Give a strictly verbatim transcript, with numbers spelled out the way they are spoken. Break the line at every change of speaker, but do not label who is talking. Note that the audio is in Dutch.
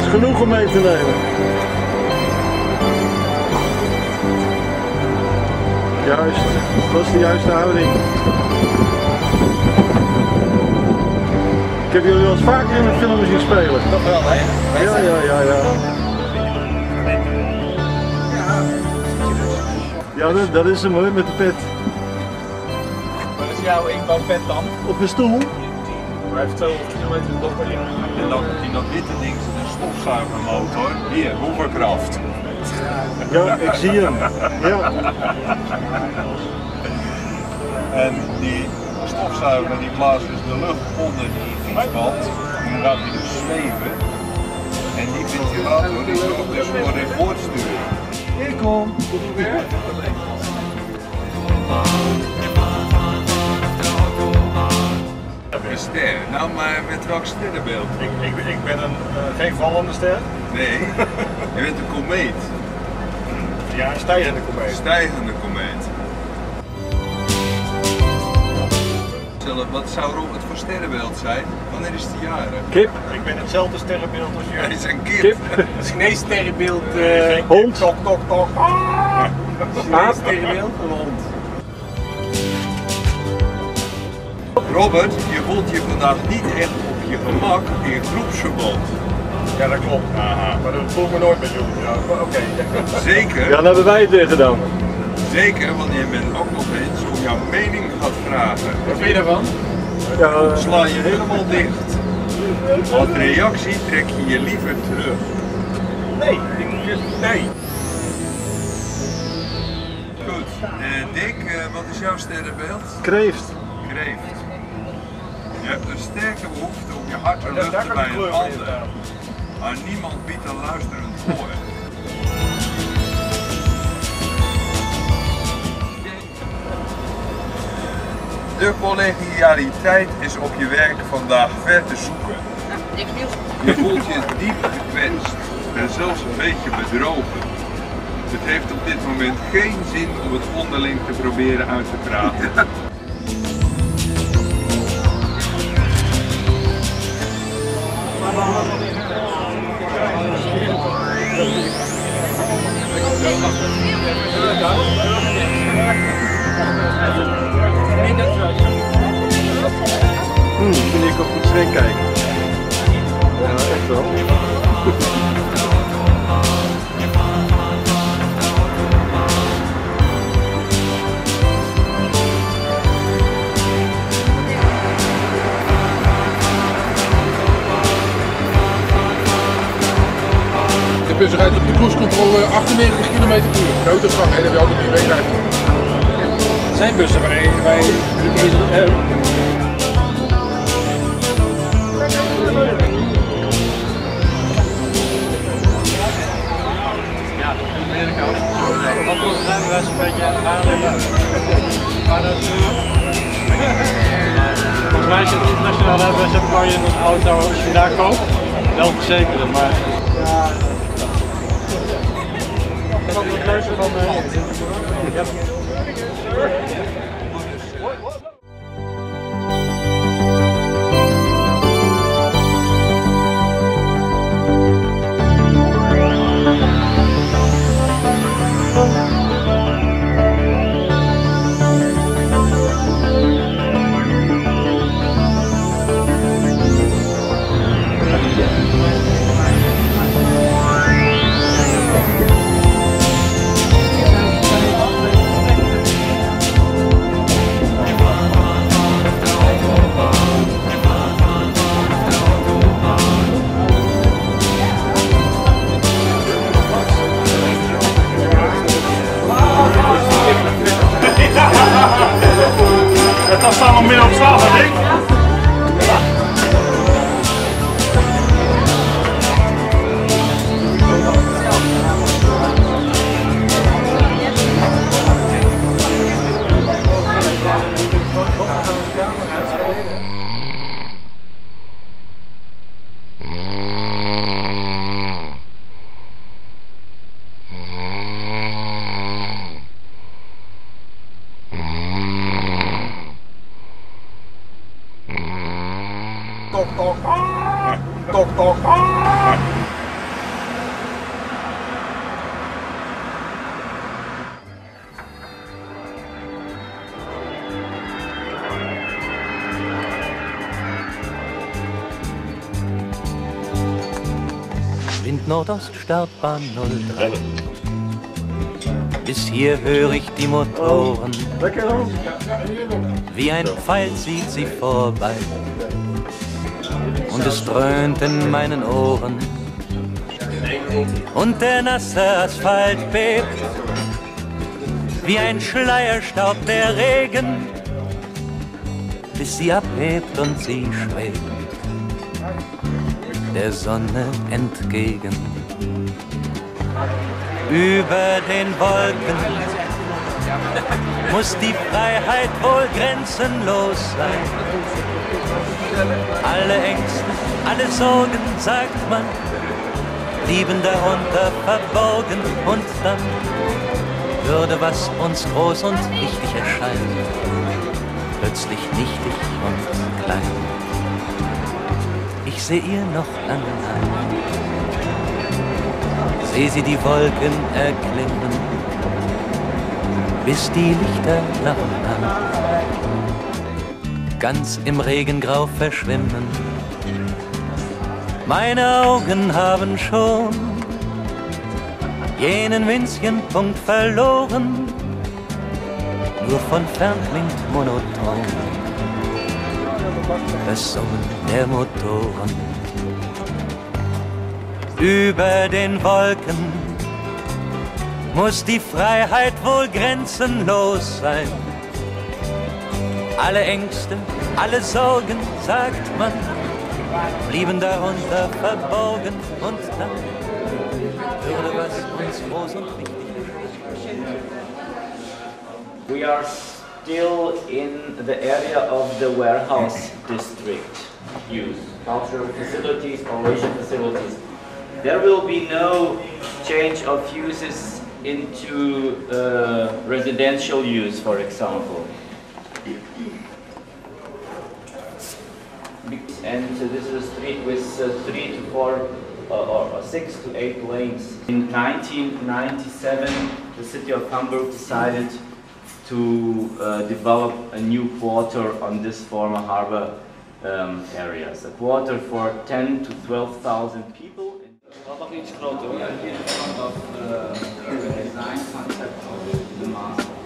genoeg om mee te nemen. Juist, dat is de juiste houding. Ik heb jullie wel eens vaker in een film zien spelen.
Toch wel, hè?
Ja, ja, ja, ja. Ja, dat, dat is hem hoor, met de pet.
Wat is jouw inbouwpet dan?
Op een stoel.
Hij heeft tweehonderd kilometer de dokter in.
En dan in dat witte ding zit een stofzuigermotor. Hier, hoverkraft.
Ja, ik zie hem. Ja.
En die stofzuiger die blaast dus de lucht onder die fietsband. En dan gaat hij dus zweven. En die ventilator die zorgt dus voor rechtvoortsturing.
Hier kom.
Een ster, nou maar met welk sterrenbeeld?
Ik, ik, ik ben een, uh, geen vallende ster.
Nee, je bent een komeet.
Ja, een stijgende komeet.
Stijgende komeet. Wat zou Robert voor sterrenbeeld zijn? Wanneer is hij jarig?
Kip.
Ik ben hetzelfde sterrenbeeld als
Hij
jullie.
is een kip.
Kip.
Chinees sterrenbeeld. Uh,
Hond.
Tok, tok, tok. Ah! Chinees sterrenbeeld, een hond.
Robert, je voelt je vandaag niet echt op je gemak in groepsverband.
Ja, dat klopt. Aha. Maar dat voel ik me nooit met jullie. Ja, oké. Okay.
Zeker?
Ja, dan hebben wij het weer gedaan.
Zeker, want je bent ook nog eens om jouw mening gaat vragen.
Wat vind je daarvan?
Ja,
Sla je helemaal dicht. Als reactie trek je je liever terug.
Nee, ik, nee.
Goed, uh, Dick, uh, wat is jouw sterrenbeeld?
kreeft.
Kreeft. Je hebt een sterke behoefte om je hart te luchten bij een ander. Maar niemand biedt een luisterend oor. De collegialiteit is op je werk vandaag ver te zoeken. Je voelt je diep gekwetst en zelfs een beetje bedrogen. Het heeft op dit moment geen zin om het onderling te proberen uit te praten.
Hmm, kun ik op goed streng kijken. Ja, echt wel.
De bus rijdt op de cruisecontrole achtennegentig kilometer per uur. Grote gang, en dat wil ik niet weten.
Het zijn bussen waar wij niet eens hebben. Ja, dat is Amerika. Wat voor zijn we een beetje aanleggen? Maar dat volgens mij is het internationaal rijbewijs kan je een auto als je daar koopt wel verzekeren, maar ja. Wat het leuke van uh, ja.
Dat staat nog midden op straat, denk ik.
Tok tok, tok tok.
Wind Nordost, Startbahn null drei. Bis hier höre ich die Motoren, wie ein Pfeil zieht sie vorbei. Und es dröhnt in meinen Ohren, und der nasse Asphalt bebt, wie ein Schleierstaub der Regen, bis sie abhebt und sie schwebt der Sonne entgegen. Über den Wolken muss die Freiheit wohl grenzenlos sein. Alle Ängste, alle Sorgen, sagt man, blieben darunter verborgen, und dann würde, was uns groß und wichtig erscheint, plötzlich nichtig und klein. Ich seh ihr noch lange nach, seh sie die Wolken erklimmen, bis die Lichter nach und nach ganz im Regengrau verschwimmen. Meine Augen haben schon jenen winzigen Punkt verloren, nur von fern klingt monoton das Summen der Motoren. Über den Wolken muss die Freiheit wohl grenzenlos sein. Alle Ängste, alle Sorgen, sagt man, blieben darunter verborgen, und dann würde, was uns groß und wichtig ist.
We are still in the area of the warehouse district use, cultural facilities, operation facilities. There will be no change of uses into uh, residential use, for example. And uh, this is a street with uh, three to four uh, or six to eight lanes. In nineteen ninety-seven, the city of Hamburg decided to uh, develop a new quarter on this former harbor um, areas. A quarter for ten to twelve thousand people. Wat nog iets groter, hier in front of the design concept of the mast.